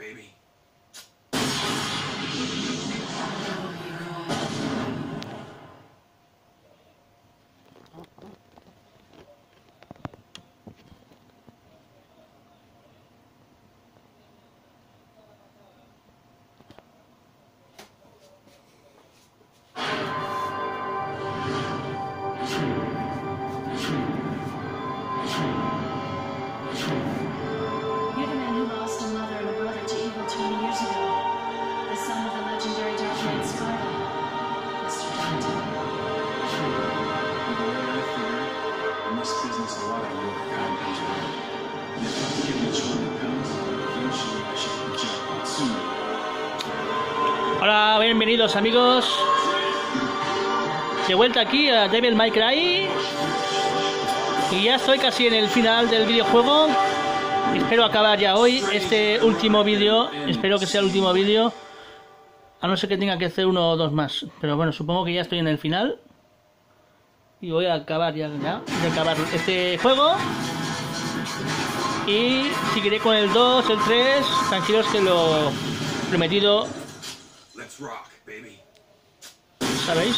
baby. You're the man who lost a mother and a brother to evil 20 years ago. The son of the legendary Dark Knight Sparta, Mr. Dante. The way I figure, in this business a lot of work happens. And if I'm given a choice that comes, eventually I should hit the jackpot sooner. Hola, bienvenidos amigos. De vuelta aquí a Devil May Cry. Y ya estoy casi en el final del videojuego. Espero acabar ya hoy este último vídeo. Espero que sea el último vídeo. A no ser que tenga que hacer uno o dos más. Pero bueno, supongo que ya estoy en el final. Y voy a acabar ya de acabar este juego. Y seguiré con el 2, el 3. Tranquilos que lo prometido. Let's rock, baby. ¿Sabéis?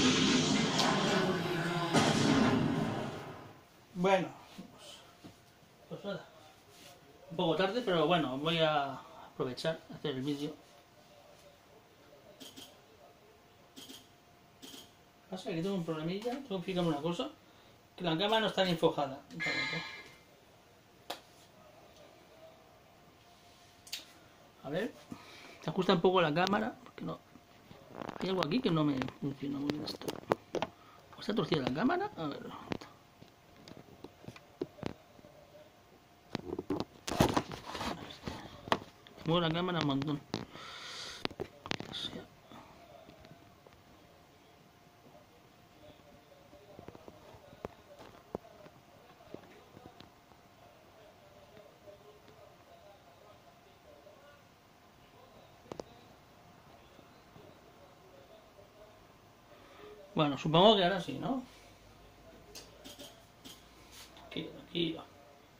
Bueno, pues nada. Un poco tarde, pero bueno, voy a aprovechar a hacer el vídeo. Pasa que tengo un problemilla, tengo que fijarme una cosa, que la cámara no está ni enfocada. A ver, se ajusta un poco la cámara, porque no. Hay algo aquí que no me funciona muy bien esto. ¿O está torcida la cámara? A ver. Muevo la cámara un montón. Bueno, supongo que ahora sí, ¿no? Aquí va.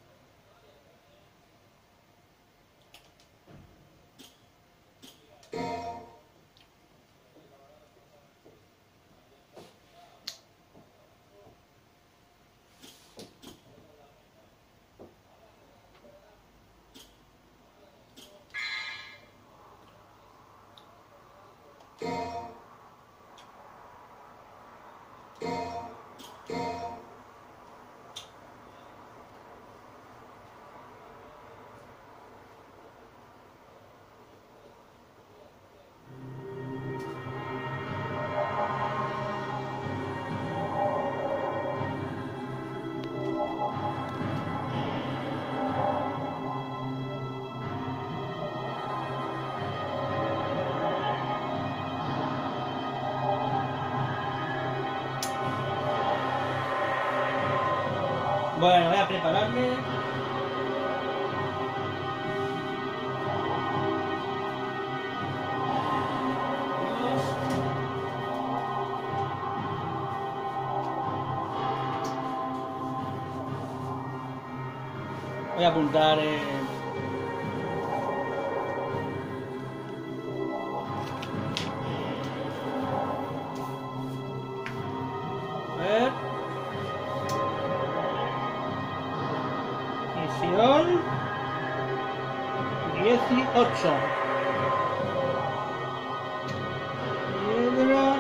Bueno, voy a prepararme. Voy a apuntar a ver. Misión 18. Piedra.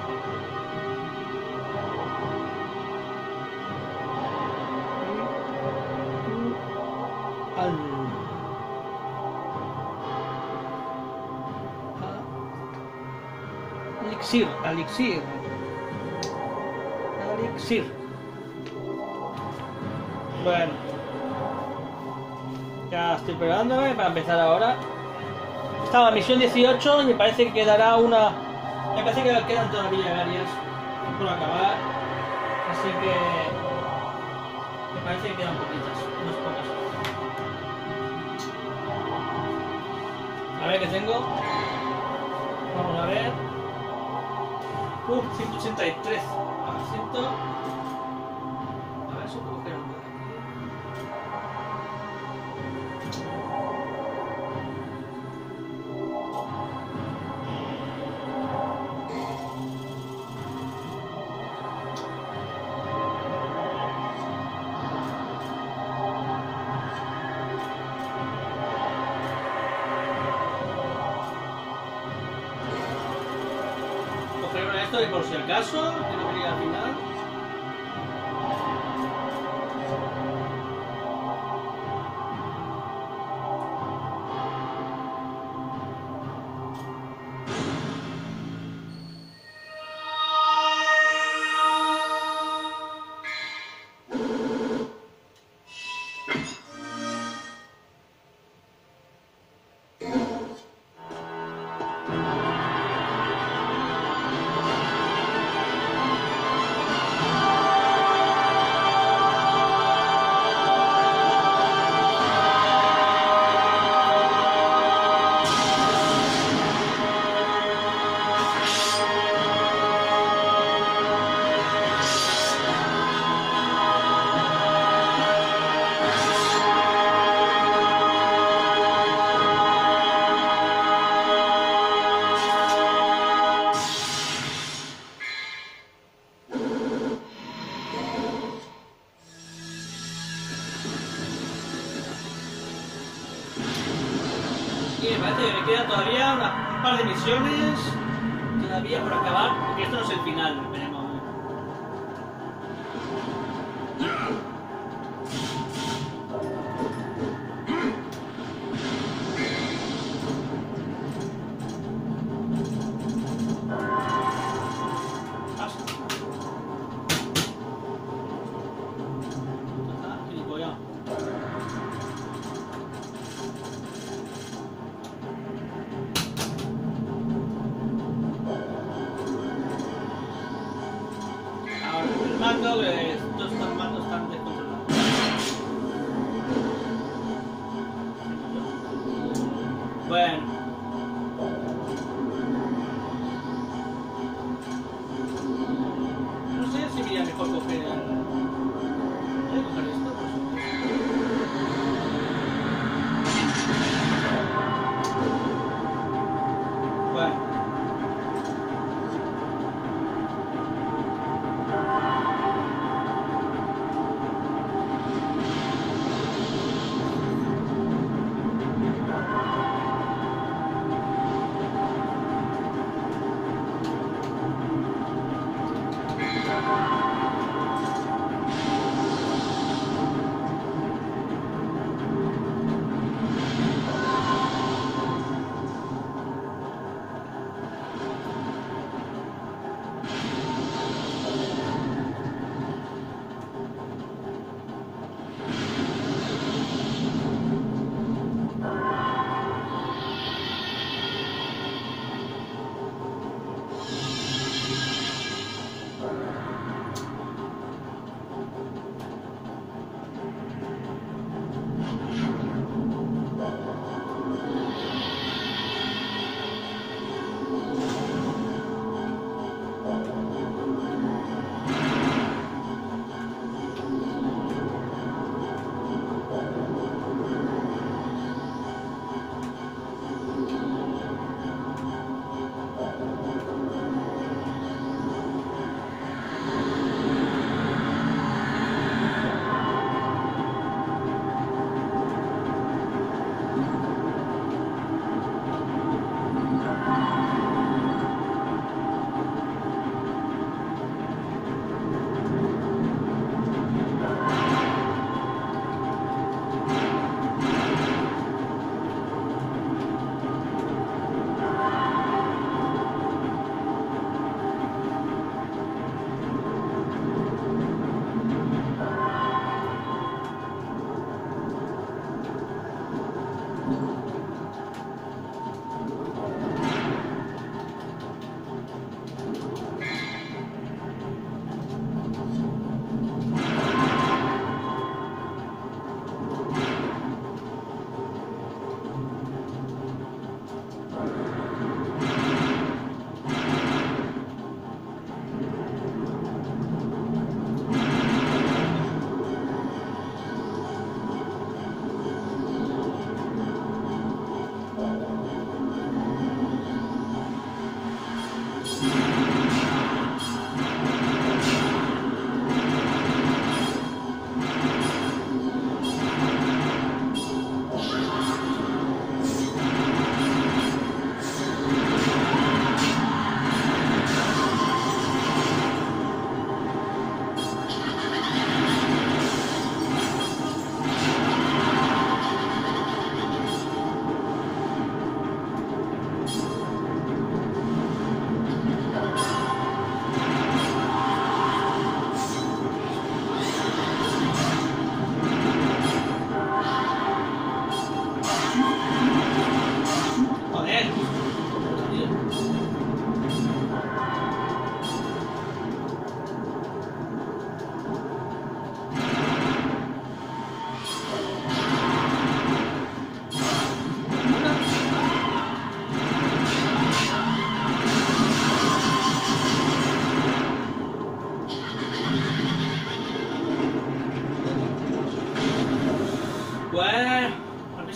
Elixir. Bueno. Ya estoy preparándome para empezar ahora. Estaba en misión 18 y me parece que quedará una... Me parece que quedan todavía varias por acabar. Así que... Me parece que quedan poquitas, unas pocas. A ver qué tengo. Vamos a ver. 183. A 100. A ver si puedo coger algo de aquí. 183. esto de por si acaso, que no quería al final. Y me parece que me quedan todavía un par de misiones todavía por acabar, porque esto no es el final, veremos. Todos estos mandos están descontrolados. Bueno. No sé si sería mejor coger el... ¿Voy a coger esto? Bueno.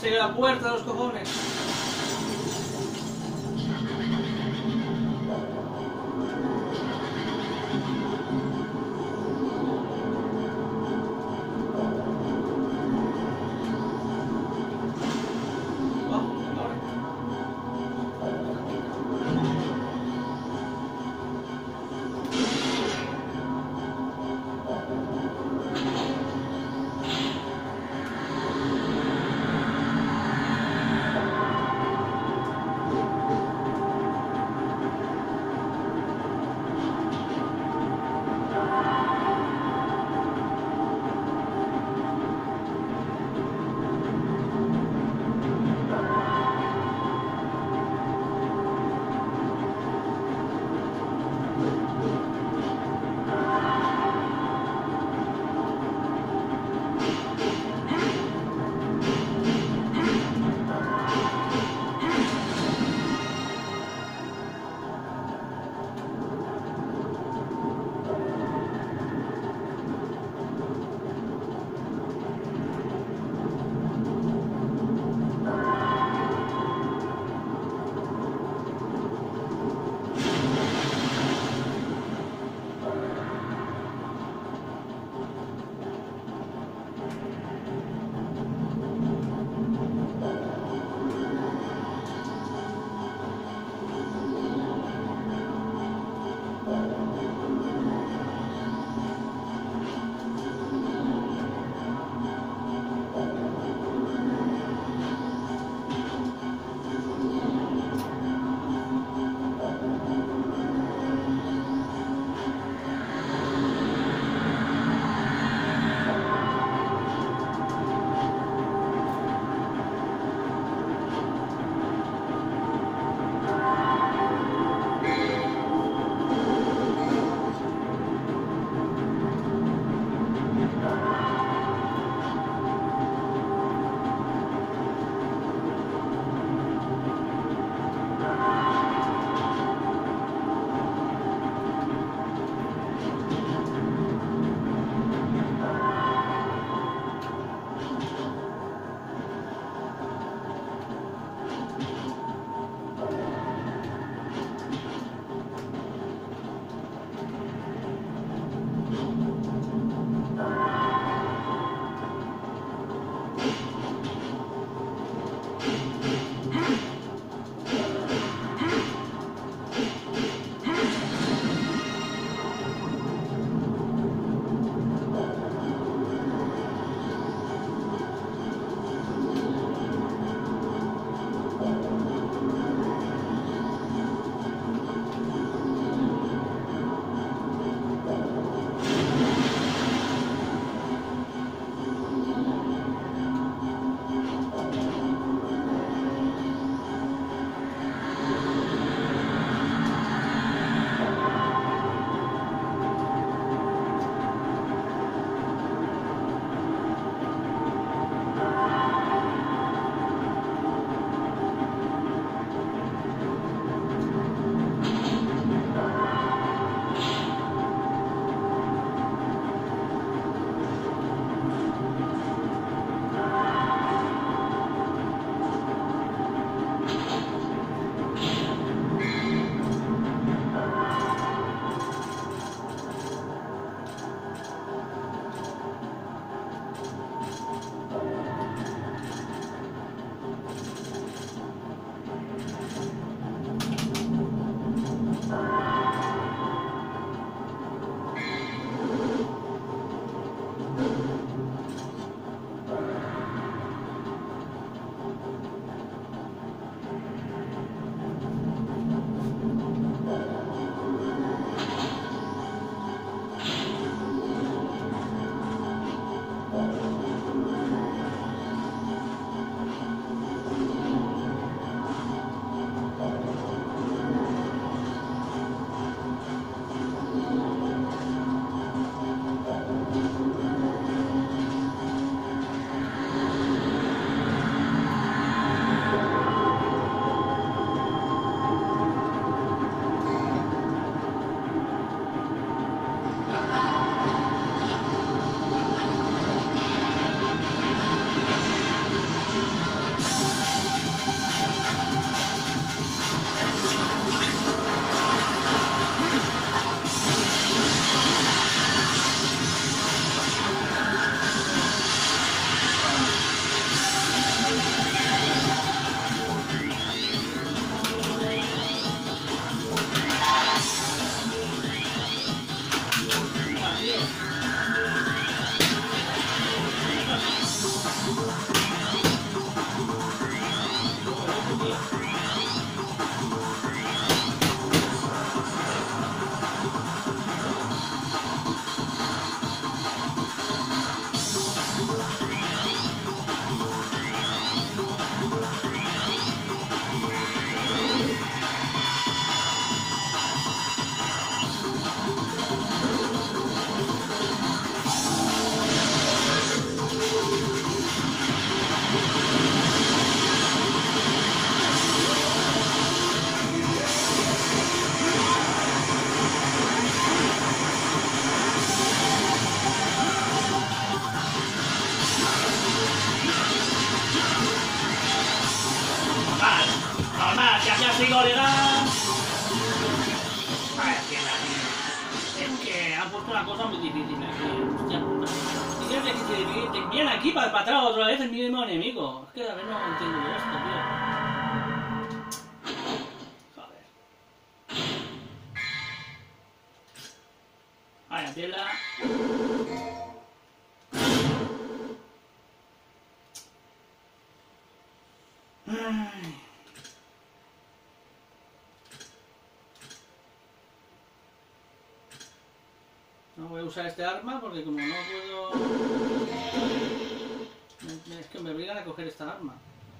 Se la puerta de los cojones. puesto una cosa muy difícil aquí. Hostia puta. ¿Y qué es difícil? Te envían aquí para atrás otra vez el mismo enemigo. Es que a ver, no entiendo yo esto, tío. Joder. Vaya tela. Ay. No voy a usar este arma porque como no puedo... Es que me obligan a coger esta arma.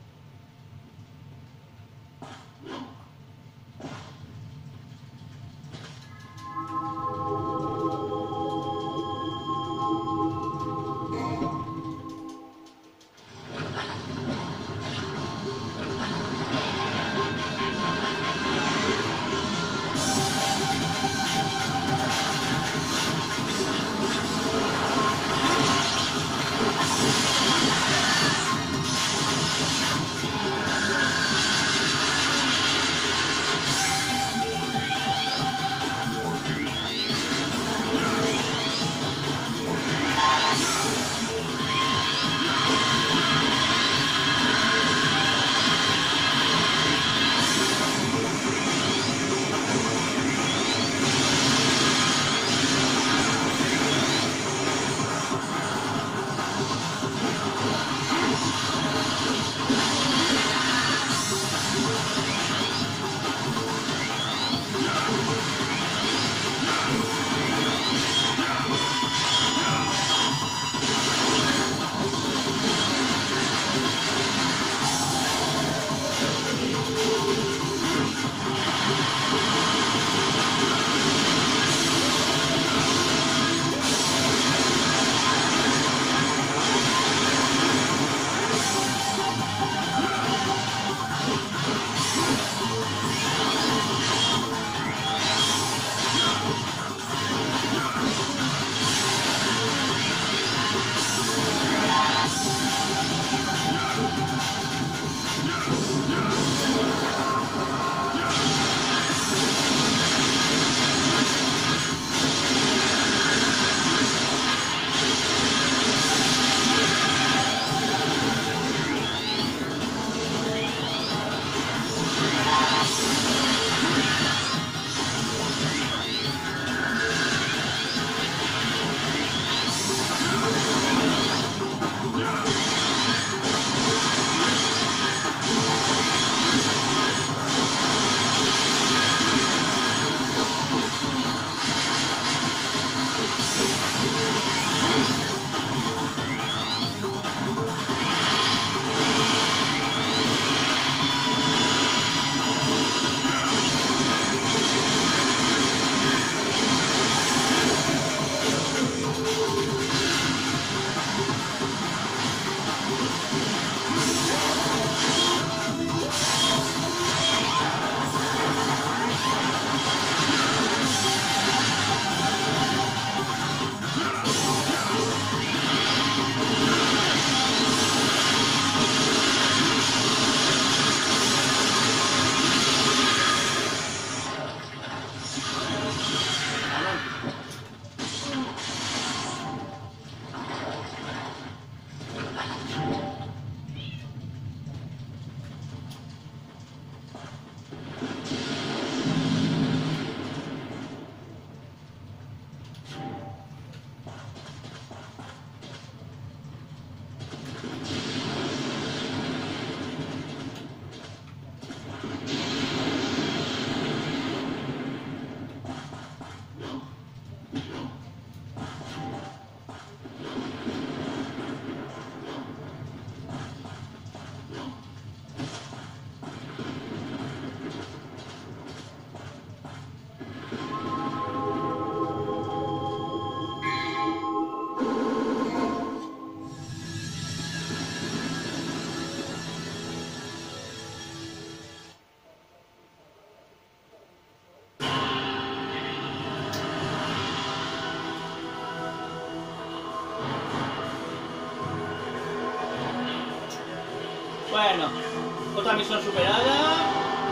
Bueno, otra misión superada.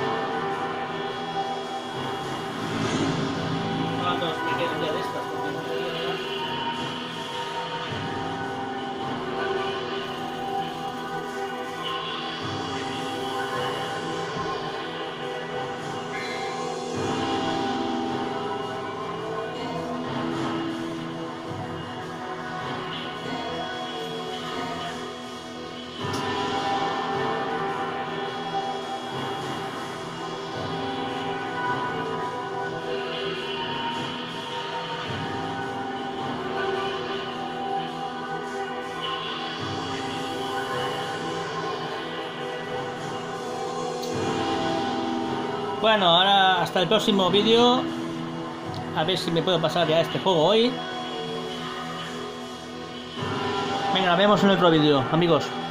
¿Cuántos me quedan ya de estas? Bueno, ahora hasta el próximo vídeo. A ver si me puedo pasar ya este juego hoy. Venga, nos vemos en otro vídeo, amigos.